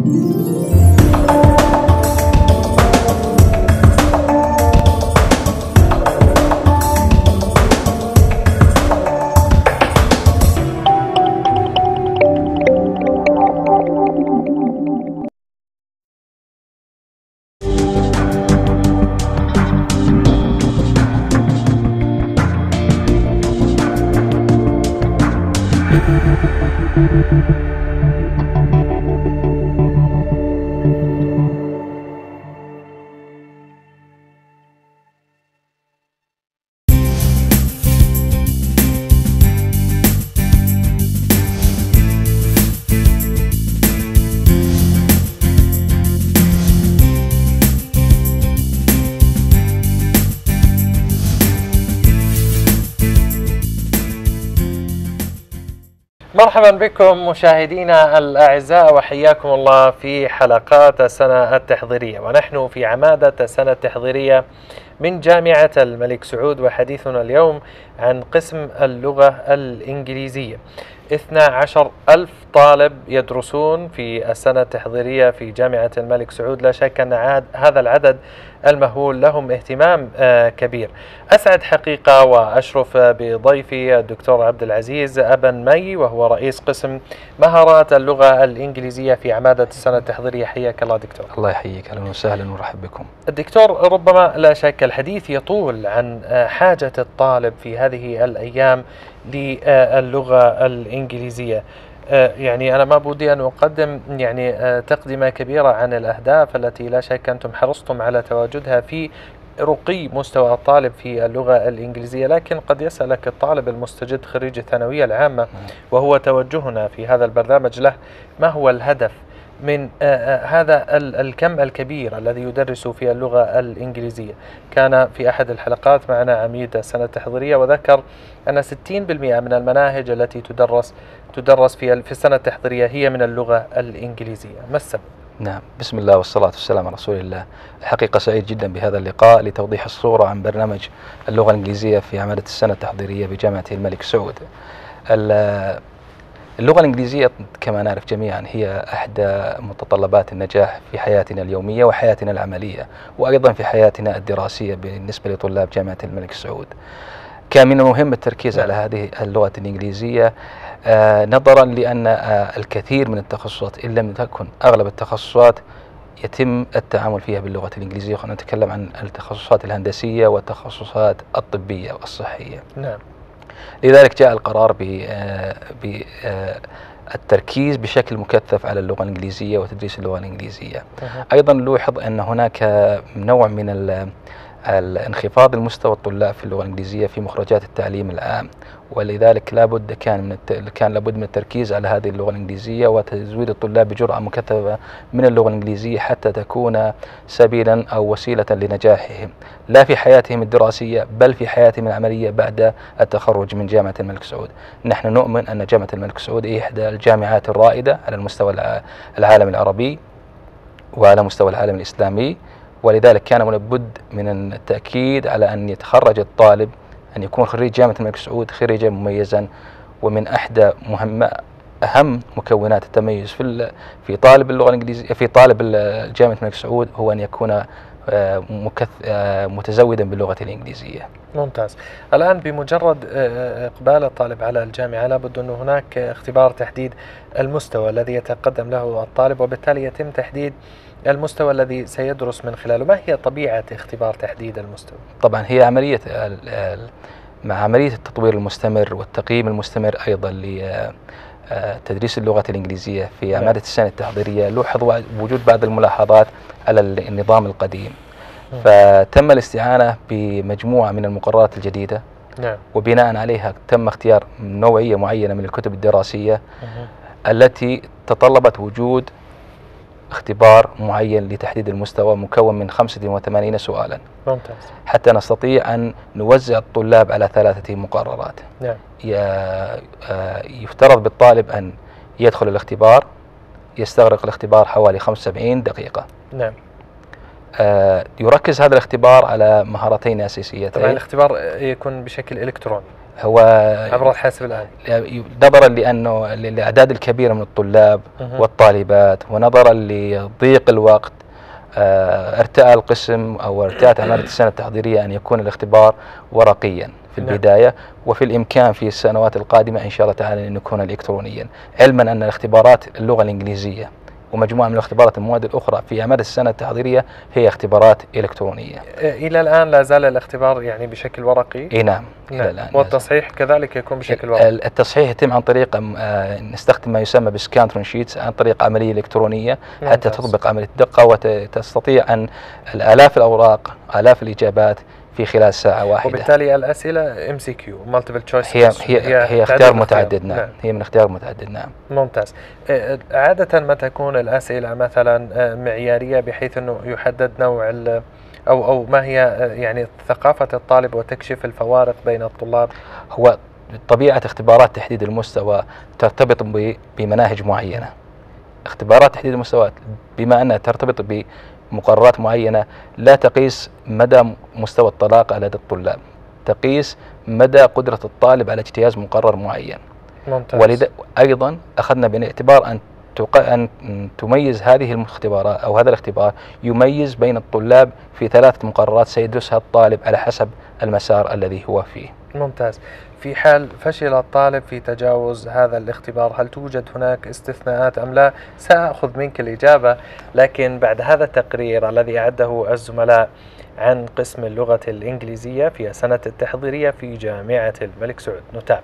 مرحبا بكم مشاهدينا الأعزاء، وحياكم الله في حلقات السنة التحضيرية، ونحن في عمادة السنة التحضيرية من جامعة الملك سعود، وحديثنا اليوم عن قسم اللغة الإنجليزية. 12,000 طالب يدرسون في السنة التحضيرية في جامعة الملك سعود. لا شك أن هذا العدد المهول لهم اهتمام كبير. أسعد حقيقة وأشرف بضيفي الدكتور عبد العزيز أبا مي، وهو رئيس قسم مهارات اللغة الإنجليزية في عمادة السنة التحضيرية. حياك الله دكتور. الله يحييك، أهلا وسهلا ونرحب بكم. الدكتور، ربما لا شك الحديث يطول عن حاجة الطالب في هذه الأيام للغة الإنجليزية. يعني أنا ما بودي أن أقدم تقدمة كبيرة عن الأهداف التي لا شك أنتم حرصتم على تواجدها في رقي مستوى الطالب في اللغة الإنجليزية، لكن قد يسألك الطالب المستجد خريج الثانوية العامة، وهو توجهنا في هذا البرنامج له، ما هو الهدف من هذا الكم الكبير الذي يدرس في اللغة الإنجليزية؟ كان في أحد الحلقات معنا عميد السنة التحضيرية وذكر أن 60% من المناهج التي تدرس في السنة التحضيرية هي من اللغة الإنجليزية. ما السبب؟ نعم، بسم الله والصلاة والسلام على رسول الله. الحقيقة سعيد جدا بهذا اللقاء لتوضيح الصورة عن برنامج اللغة الإنجليزية في عمادة السنة التحضيرية بجامعة الملك سعود. اللغة الإنجليزية كما نعرف جميعا هي أحدى متطلبات النجاح في حياتنا اليومية وحياتنا العملية، وأيضا في حياتنا الدراسية بالنسبة لطلاب جامعة الملك سعود. كان من المهم التركيز على هذه اللغة الإنجليزية نظرا لأن الكثير من التخصصات، إن لم تكن أغلب التخصصات، يتم التعامل فيها باللغة الإنجليزية. خلينا نتكلم عن التخصصات الهندسية والتخصصات الطبية والصحية. نعم. لذلك جاء القرار بالتركيز بشكل مكثف على اللغة الإنجليزية وتدريس اللغة الإنجليزية. أيضا نلاحظ أن هناك نوع من الانخفاض المستوى الطلاب في اللغة الإنجليزية في مخرجات التعليم العام، ولذلك كان لابد من التركيز على هذه اللغة الإنجليزية وتزويد الطلاب بجرعة مكثفة من اللغة الإنجليزية حتى تكون سبيلا أو وسيلة لنجاحهم لا في حياتهم الدراسية بل في حياتهم العملية بعد التخرج من جامعة الملك سعود. نحن نؤمن أن جامعة الملك سعود هي إحدى الجامعات الرائدة على المستوى العالم العربي وعلى مستوى العالم الإسلامي، ولذلك كان من البد من التأكيد على أن يتخرج الطالب أن يكون خريج جامعة الملك سعود خريجا مميزا. ومن أحدى أهم مكونات التميز في طالب اللغة الإنجليزية في طالب جامعة الملك سعود هو أن يكون متزودا باللغة الإنجليزية. ممتاز. الآن بمجرد إقبال الطالب على الجامعة لابد أن هناك اختبار تحديد المستوى الذي يتقدم له الطالب، وبالتالي يتم تحديد المستوى الذي سيدرس من خلاله. ما هي طبيعة اختبار تحديد المستوى؟ طبعا هي مع عملية التطوير المستمر والتقييم المستمر أيضا لتدريس اللغة الإنجليزية في عمادة السنة التحضيرية، لوحظ وجود بعض الملاحظات على النظام القديم، فتم الاستعانة بمجموعة من المقررات الجديدة. نعم. وبناء عليها تم اختيار نوعية معينة من الكتب الدراسية التي تطلبت وجود اختبار معين لتحديد المستوى مكون من 85 سؤالا. ممتاز. حتى نستطيع أن نوزع الطلاب على 3 مقررات. نعم. يفترض بالطالب أن يدخل الاختبار، يستغرق الاختبار حوالي 75 دقيقة. نعم. يركز هذا الاختبار على مهارتين أساسيتين. طبعا الاختبار يكون بشكل إلكتروني. هو عبر الحاسب الآلي نظرا لأنه للأعداد الكبيرة من الطلاب والطالبات، ونظرا لضيق الوقت، ارتأى القسم أو ارتأت عمالة السنة التحضيرية أن يكون الاختبار ورقيا في البداية، وفي الإمكان في السنوات القادمة إن شاء الله تعالى أن يكون إلكترونيا، علما أن الاختبارات اللغة الإنجليزية ومجموعة من الاختبارات المواد الأخرى في أعمال السنة التحضيرية هي اختبارات إلكترونية. إلى الآن لا زال الاختبار يعني بشكل ورقي؟ نعم. إلى الآن. والتصحيح كذلك يكون بشكل ورقي؟ التصحيح يتم عن طريق نستخدم ما يسمى بسكانترون شيتس، عن طريق عملية إلكترونية حتى تطبق عملية الدقة، وتستطيع أن الآلاف الأوراق آلاف الإجابات في خلال ساعة واحدة. وبالتالي الأسئلة MCQ multiple choice هي اختيار متعدد. نعم. هي من اختيار متعدد. نعم. ممتاز. عادة ما تكون الأسئلة مثلا معيارية بحيث أنه يحدد نوع أو ما هي يعني ثقافة الطالب وتكشف الفوارق بين الطلاب؟ هو طبيعة اختبارات تحديد المستوى ترتبط بمناهج معينة. اختبارات تحديد المستوى بما أنها ترتبط بمقررات معينة لا تقيس مدى مستوى الطلاقة لدى الطلاب، تقيس مدى قدرة الطالب على اجتياز مقرر معين. ممتاز. ولذا أيضا أخذنا بالاعتبار أن تميز هذه الاختبارات أو هذا الاختبار يميز بين الطلاب في 3 مقررات سيدرسها الطالب على حسب المسار الذي هو فيه. ممتاز. في حال فشل الطالب في تجاوز هذا الاختبار هل توجد هناك استثناءات أم لا؟ سأخذ منك الإجابة، لكن بعد هذا التقرير الذي أعده الزملاء عن قسم اللغة الإنجليزية في السنة التحضيرية في جامعة الملك سعود. نتابع.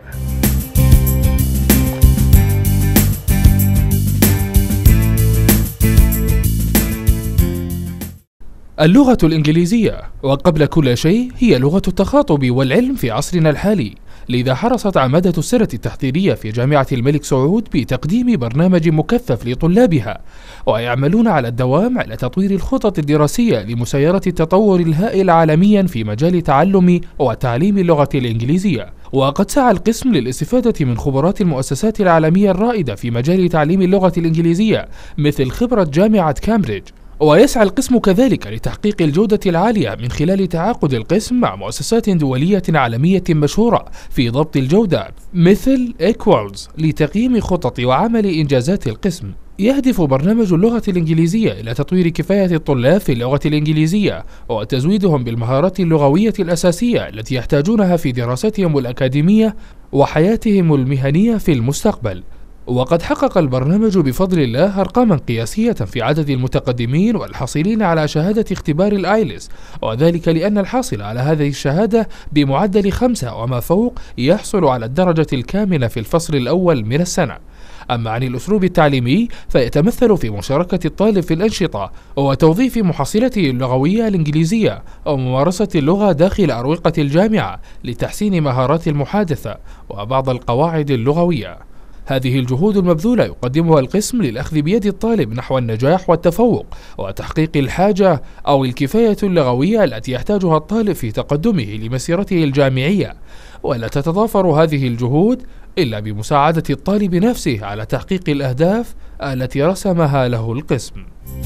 اللغة الإنجليزية وقبل كل شيء هي لغة التخاطب والعلم في عصرنا الحالي، لذا حرصت عمادة السنة التحضيرية في جامعة الملك سعود بتقديم برنامج مكثف لطلابها، ويعملون على الدوام على تطوير الخطط الدراسية لمسايرة التطور الهائل عالميا في مجال تعلم وتعليم اللغة الإنجليزية. وقد سعى القسم للاستفادة من خبرات المؤسسات العالمية الرائدة في مجال تعليم اللغة الإنجليزية مثل خبرة جامعة كامبريدج، ويسعى القسم كذلك لتحقيق الجودة العالية من خلال تعاقد القسم مع مؤسسات دولية عالمية مشهورة في ضبط الجودة مثل إيكوالز لتقييم خطط وعمل إنجازات القسم. يهدف برنامج اللغة الإنجليزية إلى تطوير كفاية الطلاب في اللغة الإنجليزية وتزويدهم بالمهارات اللغوية الأساسية التي يحتاجونها في دراستهم الأكاديمية وحياتهم المهنية في المستقبل. وقد حقق البرنامج بفضل الله أرقاما قياسية في عدد المتقدمين والحاصلين على شهادة اختبار الآيلتس، وذلك لأن الحاصل على هذه الشهادة بمعدل 5 وما فوق يحصل على الدرجة الكاملة في الفصل الأول من السنة. أما عن الأسلوب التعليمي فيتمثل في مشاركة الطالب في الأنشطة وتوظيف محصلته اللغوية الإنجليزية وممارسة اللغة داخل أروقة الجامعة لتحسين مهارات المحادثة وبعض القواعد اللغوية. هذه الجهود المبذولة يقدمها القسم للأخذ بيد الطالب نحو النجاح والتفوق وتحقيق الحاجة أو الكفاية اللغوية التي يحتاجها الطالب في تقدمه لمسيرته الجامعية، ولا تتضافر هذه الجهود إلا بمساعدة الطالب نفسه على تحقيق الأهداف التي رسمها له القسم.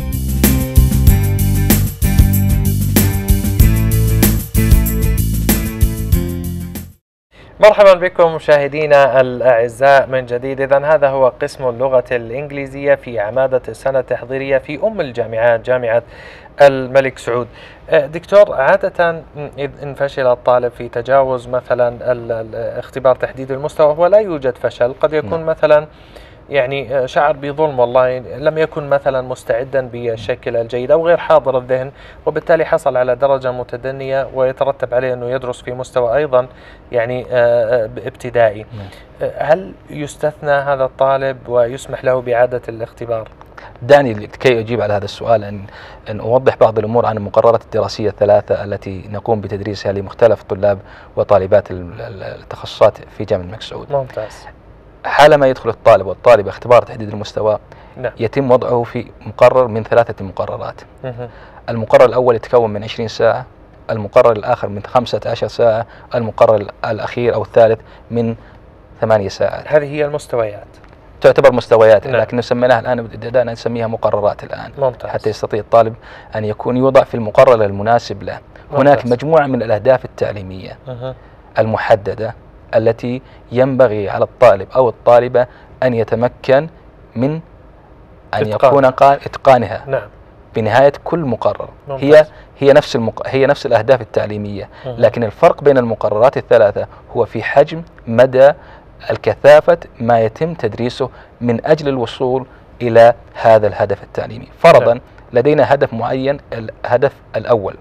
مرحبا بكم مشاهدينا الأعزاء من جديد. إذن هذا هو قسم اللغة الإنجليزية في عمادة السنة التحضيرية في الجامعات جامعة الملك سعود. دكتور، عادة إن فشل الطالب في تجاوز مثلا اختبار تحديد المستوى هو لا يوجد فشل، قد يكون مثلا يعني شعر بظلم، والله لم يكن مثلا مستعدا بالشكل الجيد أو غير حاضر الذهن، وبالتالي حصل على درجة متدنية ويترتب عليه أنه يدرس في مستوى أيضا يعني ابتدائي. هل يستثنى هذا الطالب ويسمح له بإعادة الاختبار؟ دعني لكي أجيب على هذا السؤال أن أوضح بعض الأمور عن المقررات الدراسية الثلاثة التي نقوم بتدريسها لمختلف طلاب وطالبات التخصصات في جامعة الملك سعود. ممتاز. حالما يدخل الطالب والطالبة اختبار تحديد المستوى، نعم، يتم وضعه في مقرر من 3 مقررات. المقرر الأول يتكون من 20 ساعة، المقرر الآخر من 15 ساعة، المقرر الأخير أو الثالث من 8 ساعات. هذه هي المستويات، تعتبر مستويات. نعم. لكن نسميناها الآن بدأنا نسميها مقررات الآن. ممتاز. حتى يستطيع الطالب أن يكون يوضع في المقرر المناسب له. ممتاز. هناك مجموعة من الأهداف التعليمية المحددة التي ينبغي على الطالب أو الطالبة أن يتمكن من أن يكون إتقانها نعم. بنهاية كل مقرر. ممتاز. هي نفس الأهداف التعليمية، لكن الفرق بين المقررات الثلاثة هو في حجم مدى الكثافة ما يتم تدريسه من أجل الوصول إلى هذا الهدف التعليمي. فرضا نعم. لدينا هدف معين، الهدف الأول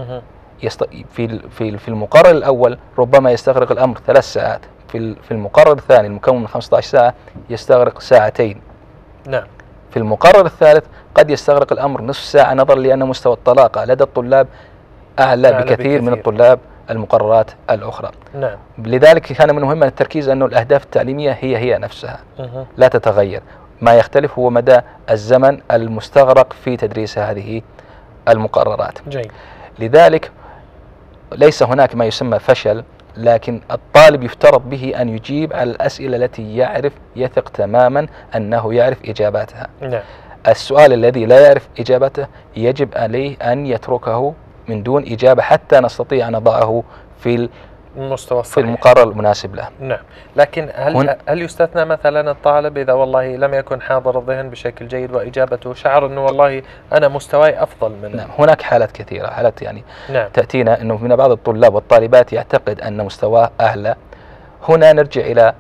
في المقرر الأول ربما يستغرق الأمر 3 ساعات، في المقرر الثاني المكون من 15 ساعة يستغرق 2 ساعات. نعم. في المقرر الثالث قد يستغرق الأمر نصف ساعة، نظرا لأن مستوى الطلاقة لدى الطلاب أعلى بكثير من الطلاب المقررات الأخرى. نعم. لذلك كان من المهم التركيز أن الأهداف التعليمية هي نفسها لا تتغير، ما يختلف هو مدى الزمن المستغرق في تدريس هذه المقررات. جيد. لذلك ليس هناك ما يسمى فشل، لكن الطالب يفترض به أن يجيب على الأسئلة التي يثق تماما أنه يعرف إجاباتها. نعم. السؤال الذي لا يعرف إجابته يجب عليه أن يتركه من دون إجابة حتى نستطيع أن نضعه في المقرر المناسب له. نعم. لكن هل يستثنى مثلا الطالب إذا والله لم يكن حاضر الذهن بشكل جيد وإجابته شعر أنه والله أنا مستواي أفضل من نعم. هناك حالات كثيرة، حالات نعم. تأتينا أنه من بعض الطلاب والطالبات يعتقد أن مستواه أعلى. هنا نرجع إلى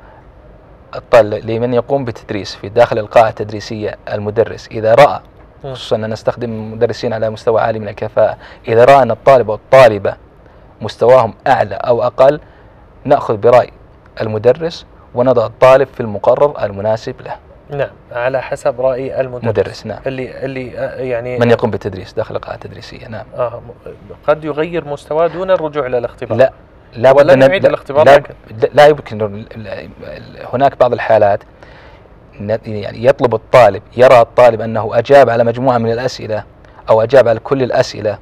لمن يقوم بالتدريس في داخل القاعة التدريسية، المدرس إذا رأى، خصوصا أن نستخدم مدرسين على مستوى عالي من الكفاءة، إذا رأى أن الطالب والطالبة مستواهم أعلى أو أقل نأخذ برأي المدرس ونضع الطالب في المقرر المناسب له. نعم، على حسب رأي المدرس. نعم. اللي يعني من يقوم بالتدريس داخل القاعة التدريسية. نعم. قد يغير مستواه دون الرجوع إلى الاختبار. لا ولا نعيد الاختبار. لا يمكن. هناك بعض الحالات يعني يطلب الطالب، يرى الطالب أنه أجاب على مجموعة من الأسئلة أو أجاب على كل الأسئلة،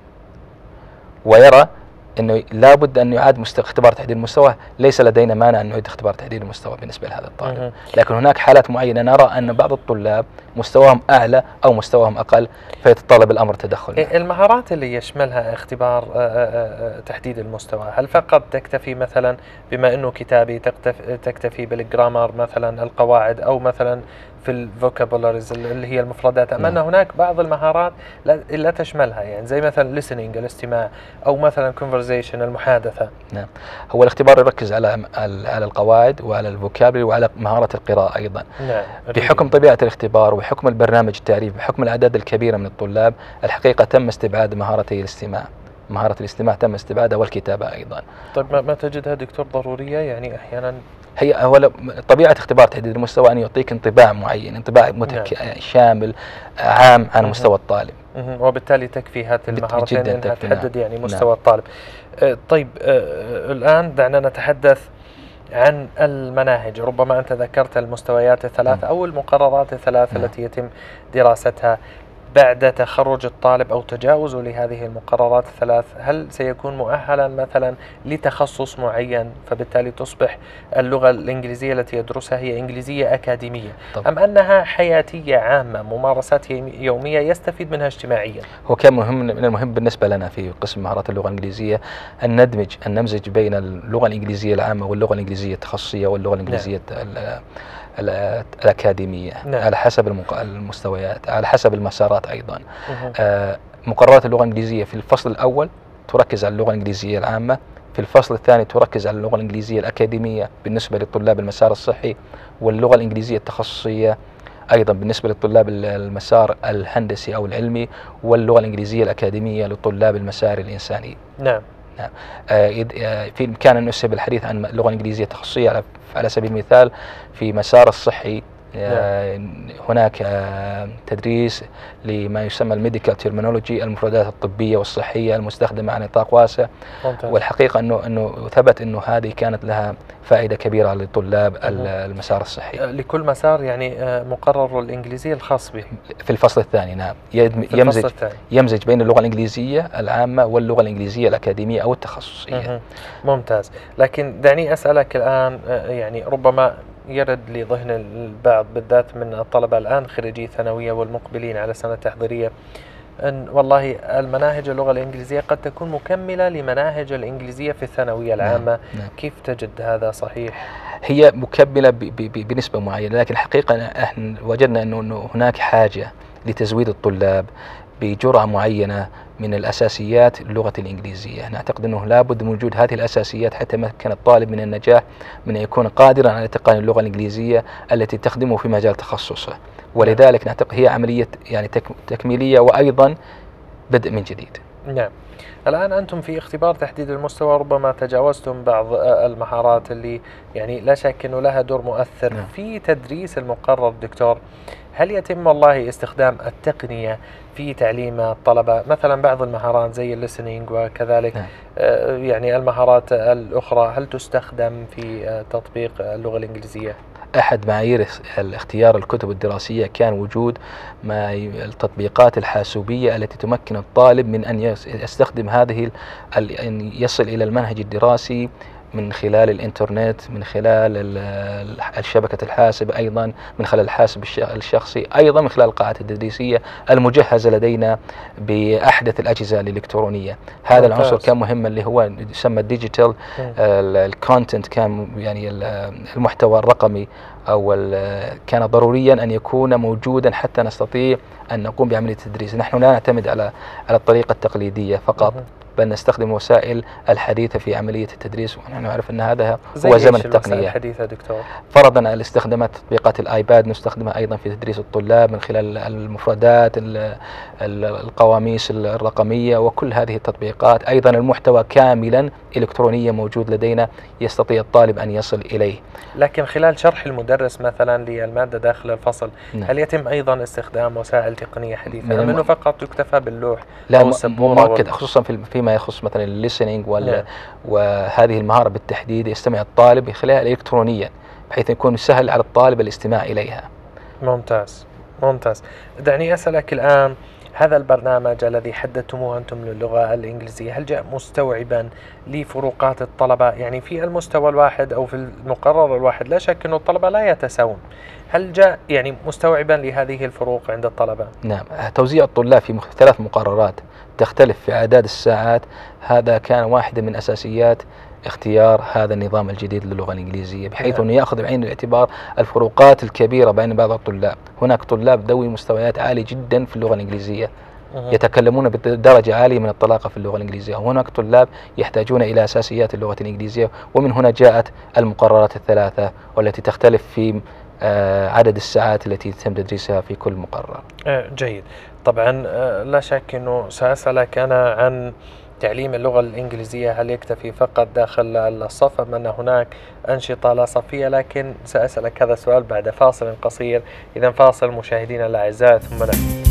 ويرى أنه لا بد أن يعاد اختبار تحديد المستوى. ليس لدينا مانع أن نعيد اختبار تحديد المستوى بالنسبة لهذا الطالب، لكن هناك حالات معينة نرى أن بعض الطلاب مستواهم أعلى أو مستواهم أقل فيتطلب الأمر تدخل. المهارات اللي يشملها اختبار تحديد المستوى، هل فقط تكتفي مثلا بما أنه كتابي، تكتفي بالجرامر مثلا القواعد، أو مثلا في الفوكابولاريز اللي هي المفردات، أما أن هناك بعض المهارات لا تشملها، يعني زي مثلا listening الاستماع، أو مثلا conversation المحادثة؟ نعم. هو الاختبار يركز على القواعد وعلى الفوكابولري وعلى مهارة القراءة أيضا. نعم. بحكم طبيعة الاختبار وبحكم البرنامج التعريفي، بحكم الأعداد الكبيرة من الطلاب، الحقيقة تم استبعاد مهارتي الاستماع. مهارة الاستماع تم استبعادها والكتابة أيضا. طيب ما تجدها دكتور ضرورية؟ يعني أحيانا هو طبيعة اختبار تحديد المستوى أن يعطيك انطباع معين، انطباع شامل عام عن مستوى الطالب، وبالتالي تكفي هذه المهارتين أنها تحدد يعني مستوى نعم. الطالب. طيب الآن دعنا نتحدث عن المناهج. ربما أنت ذكرت المستويات الثلاثة أو المقررات الثلاثة التي يتم دراستها بعد تخرج الطالب أو تجاوزه لهذه المقررات الثلاث. هل سيكون مؤهلا مثلا لتخصص معين، فبالتالي تصبح اللغة الإنجليزية التي يدرسها هي إنجليزية أكاديمية، أم أنها حياتية عامة، ممارسات يومية يستفيد منها اجتماعيا؟ هو كان من المهم بالنسبة لنا في قسم مهارات اللغة الإنجليزية أن نمزج بين اللغة الإنجليزية العامة واللغة الإنجليزية التخصصية واللغة الإنجليزية الأكاديمية. نعم. على حسب المستويات، على حسب المسارات أيضا. مقررات اللغة الإنجليزية في الفصل الأول تركز على اللغة الإنجليزية العامة، في الفصل الثاني تركز على اللغة الإنجليزية الأكاديمية بالنسبة للطلاب المسار الصحي، واللغة الإنجليزية التخصصية أيضا بالنسبة للطلاب المسار الهندسي أو العلمي، واللغة الإنجليزية الأكاديمية لطلاب المسار الإنساني. نعم. نعم. في إمكاننا أن نسهب الحديث عن اللغة الإنجليزية التخصصية على سبيل المثال في مسار الصحي. هناك تدريس لما يسمى الميديكال تيرمينولوجي، المفردات الطبية والصحية المستخدمة على نطاق واسع. والحقيقة أنه ثبت أنه هذه كانت لها فائدة كبيرة لطلاب المسار الصحي. لكل مسار يعني مقرر الإنجليزية الخاص به في الفصل الثاني. نعم. يمزج بين اللغة الإنجليزية العامة واللغة الإنجليزية الأكاديمية أو التخصصية. ممتاز. لكن دعني أسألك الآن، يعني ربما يرد لذهن البعض بالذات من الطلبة الآن خريجي ثانوية والمقبلين على سنة تحضيرية، أن والله المناهج اللغة الإنجليزية قد تكون مكملة لمناهج الإنجليزية في الثانوية العامة. نعم. كيف تجد هذا صحيح؟ هي مكملة بنسبة معينة، لكن الحقيقة احنا وجدنا أنه هناك حاجة لتزويد الطلاب بجرعة معينة من الأساسيات اللغة الإنجليزية. نعتقد أنه لابد من وجود هذه الأساسيات حتى يمكن الطالب من النجاح، من أن يكون قادرا على إتقان اللغة الإنجليزية التي تخدمه في مجال تخصصه. ولذلك نعتقد هي عملية يعني تكميلية وأيضا بدء من جديد. نعم. الآن أنتم في اختبار تحديد المستوى ربما تجاوزتم بعض المهارات اللي يعني لا شك أنه لها دور مؤثر في تدريس المقرر. دكتور، هل يتم والله استخدام التقنية في تعليم الطلبة؟ مثلا بعض المهارات زي الليسنينج وكذلك يعني المهارات الأخرى هل تستخدم في تطبيق اللغة الإنجليزية؟ أحد معايير اختيار الكتب الدراسية كان وجود التطبيقات الحاسوبية التي تمكن الطالب من أن يستخدم هذه أن يصل إلى المنهج الدراسي من خلال الإنترنت، من خلال الشبكة الحاسب، أيضا من خلال الحاسب الشخصي، أيضا من خلال القاعات التدريسية المجهزة لدينا بأحدث الأجهزة الإلكترونية. هذا العنصر كان مهم اللي هو يسمى الديجيتال الكونتنت، كان يعني المحتوى الرقمي أو كان ضروريا أن يكون موجودا حتى نستطيع أن نقوم بعملية التدريس. نحن لا نعتمد على الطريقة التقليدية فقط، بل نستخدم وسائل الحديثة في عملية التدريس، ونحن نعرف أن هذا هو زمن التقنية الحديثة. دكتور، فرضا الاستخدامات تطبيقات الآيباد نستخدمها أيضا في تدريس الطلاب من خلال المفردات، القواميس الرقمية وكل هذه التطبيقات. أيضا المحتوى كاملا إلكترونيا موجود لدينا يستطيع الطالب أن يصل إليه. لكن خلال شرح المدرس مثلا للمادة داخل الفصل هل يتم أيضا استخدام وسائل تقنية حديثة أم أنه فقط يكتفى باللوح؟ لا، مؤكد، خصوصا فيما يخص مثلا الليسنينج وهذه المهارة بالتحديد يستمع الطالب خلالها إلكترونيا بحيث يكون سهل على الطالب الاستماع إليها. ممتاز ممتاز. دعني أسألك الآن، هذا البرنامج الذي حددتموه أنتم للغة الإنجليزية هل جاء مستوعبا لفروقات الطلبة؟ يعني في المستوى الواحد أو في المقرر الواحد لا شك أن الطلبة لا يتساوون، هل جاء يعني مستوعبا لهذه الفروق عند الطلبة؟ نعم، توزيع الطلاب في 3 مقررات تختلف في أعداد الساعات، هذا كان واحدة من أساسيات اختيار هذا النظام الجديد للغة الإنجليزية، بحيث أنه يأخذ بعين الاعتبار الفروقات الكبيرة بين بعض الطلاب. هناك طلاب ذوي مستويات عالية جدا في اللغة الإنجليزية يتكلمون بدرجة عالية من الطلاقة في اللغة الإنجليزية، وهناك طلاب يحتاجون إلى أساسيات اللغة الإنجليزية، ومن هنا جاءت المقررات ال3 والتي تختلف في عدد الساعات التي يتم تدريسها في كل مقرر. جيد. طبعا لا شك أنه سأسألك أنا عن تعليم اللغة الإنجليزية هل يكتفي فقط داخل الصف أم أن هناك أنشطة لا صفية، لكن سأسألك هذا السؤال بعد فاصل قصير. إذا فاصل مشاهدينا الأعزاء ثم نعود.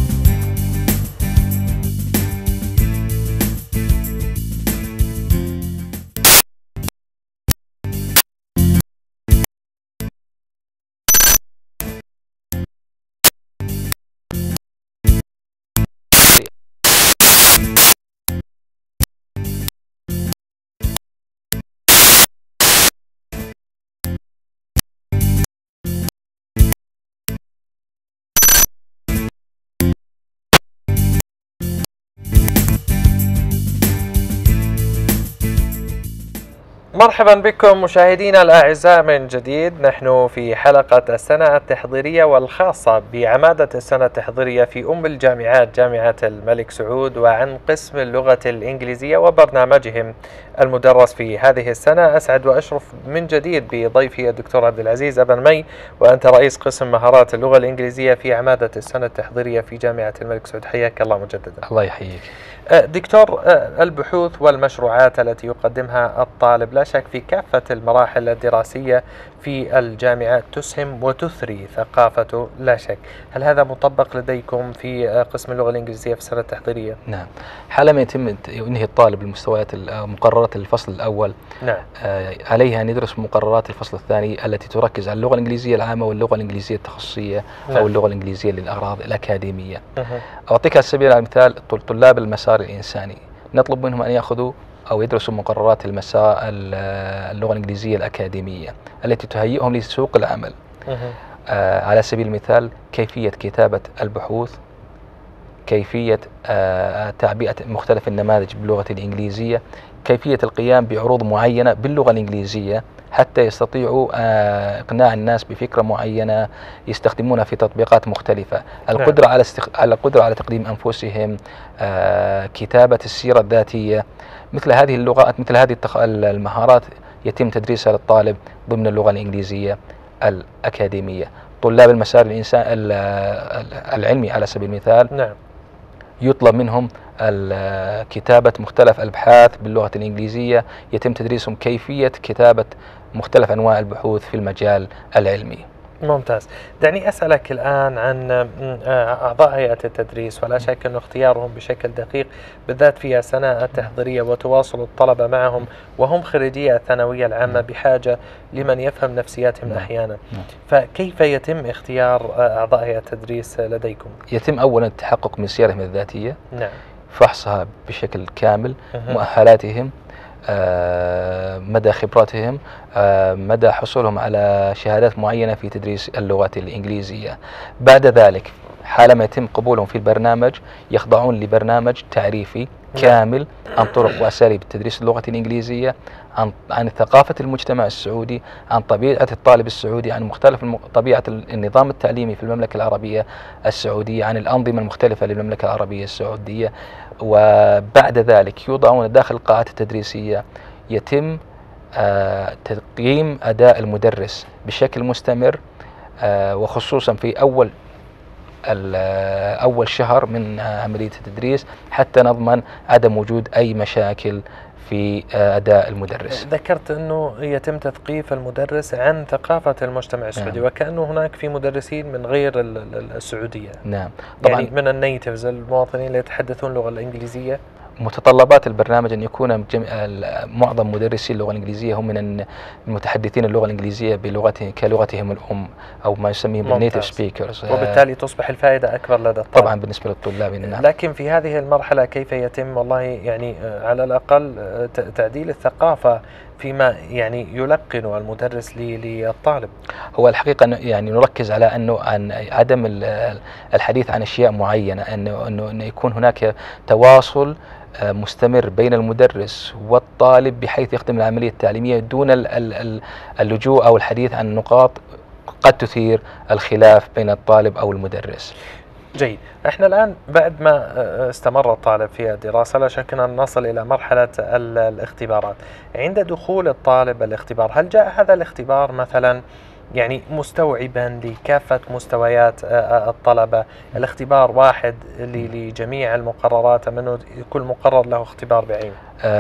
مرحبا بكم مشاهدينا الأعزاء من جديد. نحن في حلقة السنة التحضيرية والخاصة بعمادة السنة التحضيرية في الجامعات، جامعة الملك سعود، وعن قسم اللغة الإنجليزية وبرنامجهم المدرس في هذه السنة. أسعد وأشرف من جديد بضيفي الدكتور عبد العزيز أبن مي، وأنت رئيس قسم مهارات اللغة الإنجليزية في عمادة السنة التحضيرية في جامعة الملك سعود. حياك الله مجددا. الله يحييك دكتور. البحوث والمشروعات التي يقدمها الطالب لا شك في كافة المراحل الدراسية في الجامعة تسهم وتثري ثقافته لا شك. هل هذا مطبق لديكم في قسم اللغة الإنجليزية في السنة التحضيرية؟ نعم، حالما يتم ينهي الطالب المستويات مقررات الفصل الأول، نعم، عليه أن يدرس مقررات الفصل الثاني التي تركز على اللغة الإنجليزية العامة واللغة الإنجليزية التخصصية، نعم، أو اللغة الإنجليزية للأغراض الأكاديمية. أعطيك على سبيل المثال طلاب المسار الإنساني نطلب منهم أن يأخذوا أو يدرسوا مقررات اللغة الإنجليزية الأكاديمية التي تهيئهم لسوق العمل. على سبيل المثال كيفية كتابة البحوث كيفية تعبئة مختلف النماذج باللغة الإنجليزية، كيفية القيام بعروض معينة باللغة الإنجليزية حتى يستطيعوا إقناع الناس بفكرة معينة يستخدمونها في تطبيقات مختلفة. القدرة على تقديم أنفسهم، كتابة السيرة الذاتية، مثل هذه اللغات، مثل هذه المهارات يتم تدريسها للطالب ضمن اللغة الإنجليزية الأكاديمية. طلاب المسار العلمي على سبيل المثال، نعم، يطلب منهم كتابة مختلف الأبحاث باللغة الإنجليزية، يتم تدريسهم كيفية كتابة مختلف أنواع البحوث في المجال العلمي. ممتاز. دعني أسألك الآن عن أعضاء هيئة التدريس، ولا شك أن اختيارهم بشكل دقيق بالذات في السنة التحضيرية وتواصل الطلبة معهم وهم خريجي الثانوية العامة بحاجة لمن يفهم نفسياتهم أحيانا، فكيف يتم اختيار أعضاء هيئة التدريس لديكم؟ يتم أولا التحقق من سيرتهم الذاتية، نعم، فحصها بشكل كامل، مؤهلاتهم، مدى خبراتهم، مدى حصولهم على شهادات معينة في تدريس اللغة الإنجليزية. بعد ذلك حالما يتم قبولهم في البرنامج يخضعون لبرنامج تعريفي كامل عن طرق وأساليب تدريس اللغة الإنجليزية، عن ثقافة المجتمع السعودي، عن طبيعة الطالب السعودي، عن مختلف طبيعة النظام التعليمي في المملكة العربية السعودية، عن الأنظمة المختلفة للمملكة العربية السعودية. وبعد ذلك يوضعون داخل القاعات التدريسية، يتم تقييم أداء المدرس بشكل مستمر، وخصوصا في أول شهر من عملية التدريس حتى نضمن عدم وجود أي مشاكل في أداء المدرس. ذكرت أنه يتم تثقيف المدرس عن ثقافة المجتمع السعودي، نعم. وكأنه هناك في مدرسين من غير السعودية، نعم طبعا، يعني من النيتيفز، المواطنين اللي يتحدثون اللغة الإنجليزية. متطلبات البرنامج أن يكون معظم مدرسي اللغة الإنجليزية هم من المتحدثين اللغة الإنجليزية بلغتهم كلغتهم الأم، أو ما يسميهم بالنيتيف سبيكرز، وبالتالي تصبح الفائدة أكبر لدى الطالب. طبعا بالنسبة للطلاب. نعم. لكن في هذه المرحلة كيف يتم والله يعني على الأقل تعديل الثقافة فيما يعني يلقن المدرس للطالب؟ هو الحقيقة يعني نركز على أنه عن عدم الحديث عن أشياء معينة، أنه يكون هناك تواصل مستمر بين المدرس والطالب بحيث يخدم العملية التعليمية دون اللجوء أو الحديث عن نقاط قد تثير الخلاف بين الطالب أو المدرس. جيد. احنا الآن بعد ما استمر الطالب في الدراسة لا شك أن نصل إلى مرحلة الاختبارات. عند دخول الطالب الاختبار، هل جاء هذا الاختبار مثلا يعني مستوعبا لكافة مستويات الطلبة؟ الاختبار واحد لجميع المقررات، منه كل مقرر له اختبار بعينه؟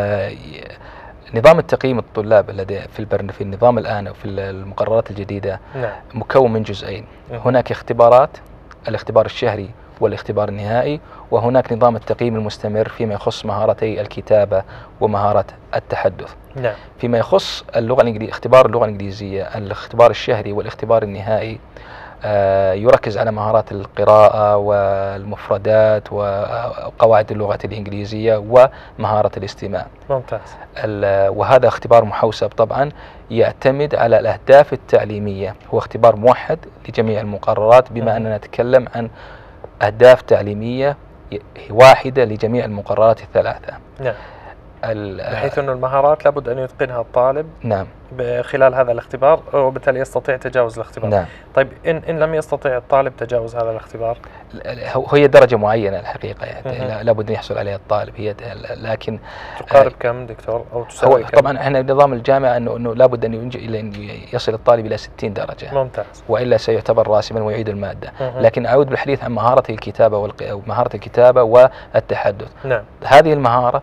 نظام التقييم الطلاب الذي في النظام الآن وفي المقررات الجديدة نعم. مكون من جزئين، هناك اختبارات، الاختبار الشهري والاختبار النهائي، وهناك نظام التقييم المستمر فيما يخص مهارتي الكتابة ومهارة التحدث. نعم. فيما يخص اللغة الإنجليزية، اختبار اللغة الإنجليزية، الاختبار الشهري والاختبار النهائي يركز على مهارات القراءة والمفردات وقواعد اللغة الإنجليزية ومهارة الاستماع. ممتاز. وهذا اختبار محوسب طبعا، يعتمد على الأهداف التعليمية، هو اختبار موحد لجميع المقررات، بما أننا نتكلم عن أهداف تعليمية واحدة لجميع المقررات الثلاثة. نعم. بحيث أن المهارات لابد أن يتقنها الطالب. نعم. خلال هذا الاختبار، وبالتالي يستطيع تجاوز الاختبار. نعم. طيب إن لم يستطيع الطالب تجاوز هذا الاختبار؟ هي درجة معينة الحقيقة، يعني لابد أن يحصل عليها الطالب، هي لكن تقارب كم دكتور أو تساوي كم؟ طبعا احنا نظام الجامعة أنه لابد أن يصل الطالب إلى 60 درجة. ممتاز. وإلا سيعتبر راسبا ويعيد المادة. لكن أعود بالحديث عن مهارة الكتابة والتحدث. نعم. هذه المهارة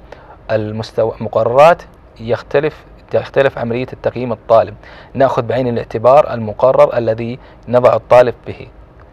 مقررات تختلف عملية التقييم الطالب، نأخذ بعين الاعتبار المقرر الذي نضع الطالب به.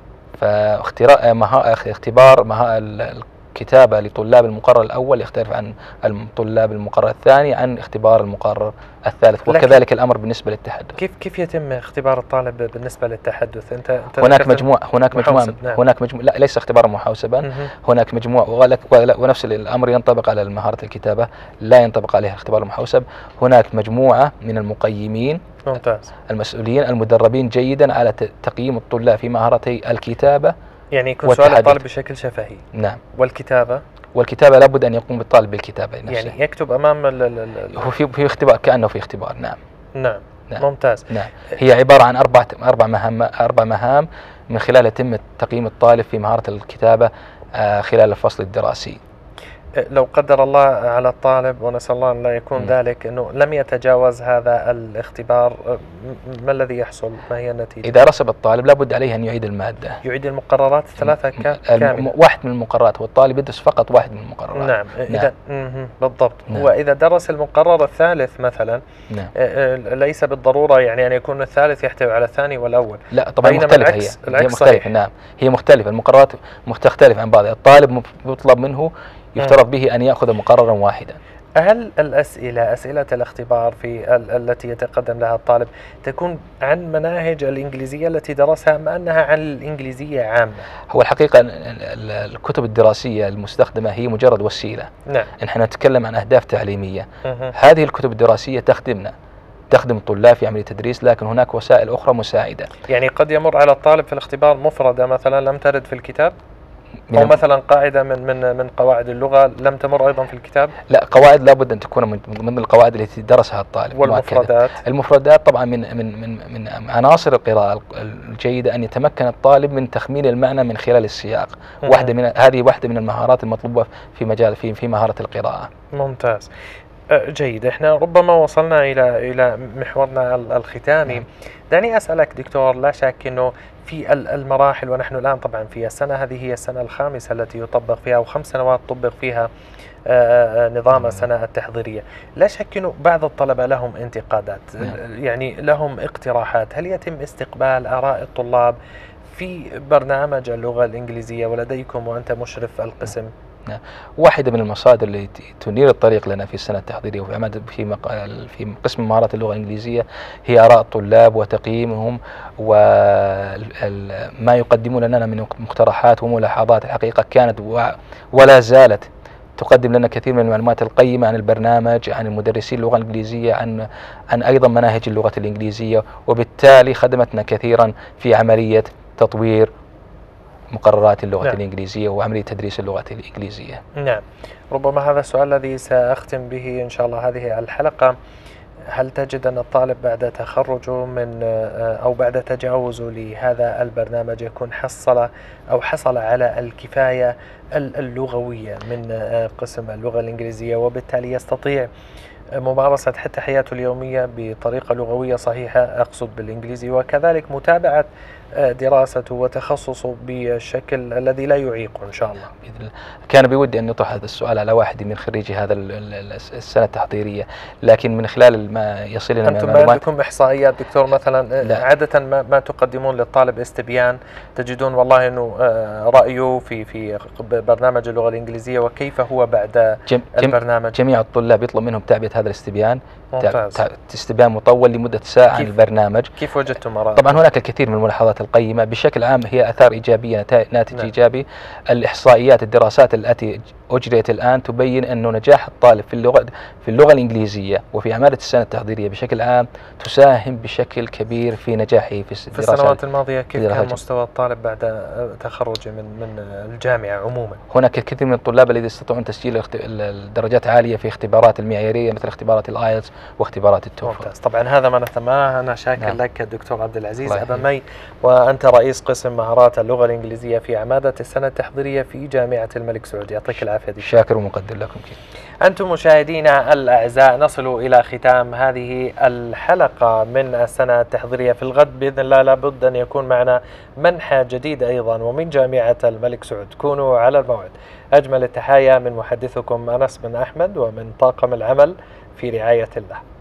فاختبار الكتابة لطلاب المقرر الأول يختلف عن طلاب المقرر الثاني عن اختبار المقرر الثالث، وكذلك الأمر بالنسبة للتحدث. كيف يتم اختبار الطالب بالنسبة للتحدث؟ أنت هناك مجموعة لا ليس اختبارا محوسبا، هناك مجموعة، ونفس الأمر ينطبق على مهارة الكتابة، لا ينطبق عليها الاختبار المحوسب. هناك مجموعة من المقيمين، ممتاز، المسؤولين المدربين جيدا على تقييم الطلاب في مهارتي الكتابة يعني يكون سؤال الطالب بشكل شفهي. نعم. والكتابة لابد أن يقوم بالطالب بالكتابة نفسها. يعني يكتب أمام هو في اختبار، كأنه في اختبار. نعم. نعم. ممتاز. نعم. هي عبارة عن أربع مهام من خلالها يتم تقييم الطالب في مهارة الكتابة خلال الفصل الدراسي. لو قدر الله على الطالب، ونسأل الله أن لا يكون ذلك، أنه لم يتجاوز هذا الاختبار، ما الذي يحصل؟ ما هي النتيجة؟ إذا رسب الطالب لابد عليه أن يعيد المادة، يعيد المقررات الثلاثة كاملة. واحد من المقررات، والطالب يدرس فقط واحد من المقررات. نعم. إذا بالضبط. نعم. وإذا درس المقرر الثالث مثلا، نعم. ليس بالضرورة يعني أن يكون الثالث يحتوي على الثاني والأول. لا طبعا مختلفة. هي مختلفة. نعم، هي مختلفة، المقررات تختلف عن بعضها. الطالب يطلب منه، يفترض به أن يأخذ مقررا واحدا. هل أسئلة الاختبار التي يتقدم لها الطالب تكون عن مناهج الإنجليزية التي درسها، أم أنها عن الإنجليزية عامة؟ هو الحقيقة الكتب الدراسية المستخدمة هي مجرد وسيلة. نعم. نحن نتكلم عن أهداف تعليمية. هذه الكتب الدراسية تخدم الطلاب في عملية التدريس، لكن هناك وسائل أخرى مساعدة. يعني قد يمر على الطالب في الاختبار مفردة مثلا لم ترد في الكتاب، أو مثلا قاعدة من قواعد اللغة لم تمر أيضا في الكتاب. لا، قواعد لابد أن تكون من القواعد التي درسها الطالب. المفردات طبعا من عناصر القراءة الجيدة أن يتمكن الطالب من تخمين المعنى من خلال السياق. هذه واحدة من المهارات المطلوبة في مهارة القراءة. ممتاز. جيد. احنا ربما وصلنا إلى محورنا الختامي. دعني أسألك دكتور، لا شك أنه في المراحل، ونحن الآن طبعا في السنة هذه هي السنة الخامسة التي يطبق فيها، أو 5 سنوات طبق فيها نظام السنة التحضيرية، لا شك أنه بعض الطلبة لهم انتقادات، يعني لهم اقتراحات. هل يتم استقبال آراء الطلاب في برنامج اللغة الإنجليزية ولديكم وأنت مشرف القسم؟ واحدة من المصادر التي تنير الطريق لنا في السنة التحضيرية في قسم مهارات اللغة الإنجليزية هي آراء الطلاب وتقييمهم وما يقدمون لنا من مقترحات وملاحظات. الحقيقة كانت ولا زالت تقدم لنا كثير من المعلومات القيمة عن البرنامج، عن المدرسين اللغة الإنجليزية، عن أيضا مناهج اللغة الإنجليزية، وبالتالي خدمتنا كثيرا في عملية تطوير مقررات اللغة نعم. الإنجليزية وعملية تدريس اللغة الإنجليزية. نعم. ربما هذا السؤال الذي سأختم به إن شاء الله هذه الحلقة: هل تجد أن الطالب بعد تخرجه أو بعد تجاوزه لهذا البرنامج يكون حصل على الكفاية اللغوية من قسم اللغة الإنجليزية، وبالتالي يستطيع ممارسة حتى حياته اليومية بطريقة لغوية صحيحة، أقصد بالإنجليزي، وكذلك متابعة دراسته وتخصصه بالشكل الذي لا يعيقه إن شاء الله؟ بإذن الله. كان بودي أن نطرح هذا السؤال على واحد من خريجي هذا السنة التحضيرية، لكن من خلال ما يصل لنا من المعلومات. أنتم ما عندكم إحصائيات دكتور مثلا؟ لا. عادة ما تقدمون للطالب استبيان، تجدون والله أنه رأيه في برنامج اللغة الإنجليزية وكيف هو بعد البرنامج. جميع الطلاب يطلب منهم تعبئة هذا الاستبيان. استبيان مطول لمدة ساعة عن البرنامج. كيف وجدتم آراء؟ طبعا هناك الكثير من الملاحظات القيمة. بشكل عام هي أثار إيجابية، ناتج نعم. إيجابي. الإحصائيات، الدراسات التي أجريت الآن تبين أن نجاح الطالب في اللغة الإنجليزية وفي أعمال السنة التحضيرية بشكل عام تساهم بشكل كبير في نجاحه في السنوات الماضية. كيف كان مستوى الطالب بعد تخرجه من الجامعة عموما؟ هناك الكثير من الطلاب الذين يستطيعون تسجيل الدرجات عالية في اختبارات المعيارية مثل اختبارات الآيلتس واختبارات التوفل. ممتاز. طبعا هذا ما نتمناه. أنا شاكر نعم. لك دكتور عبد العزيز أبا مي، وأنت رئيس قسم مهارات اللغة الإنجليزية في عمادة السنة التحضيرية في جامعة الملك سعود. يعطيك العافية دكتور. شاكر ومقدر لكم. أنتم مشاهدينا الأعزاء، نصل إلى ختام هذه الحلقة من السنة التحضيرية. في الغد بإذن الله لابد أن يكون معنا منحى جديد أيضا ومن جامعة الملك سعود. كونوا على الموعد. أجمل التحايا من محدثكم أنس بن أحمد ومن طاقم العمل، في رعاية الله.